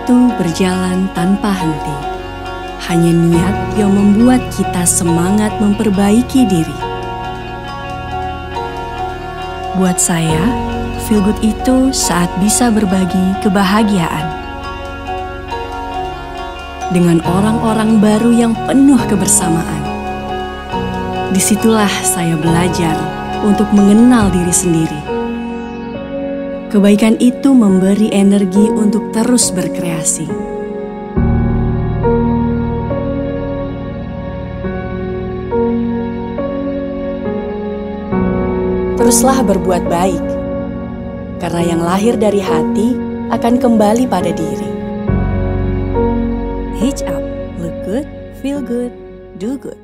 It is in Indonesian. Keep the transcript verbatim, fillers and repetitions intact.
Waktu berjalan tanpa henti. Hanya niat yang membuat kita semangat memperbaiki diri. Buat saya, feel good itu saat bisa berbagi kebahagiaan dengan orang-orang baru yang penuh kebersamaan. Disitulah saya belajar untuk mengenal diri sendiri. Kebaikan itu memberi energi untuk terus berkreasi. Teruslah berbuat baik, karena yang lahir dari hati akan kembali pada diri. Hitch up, look good, feel good, do good.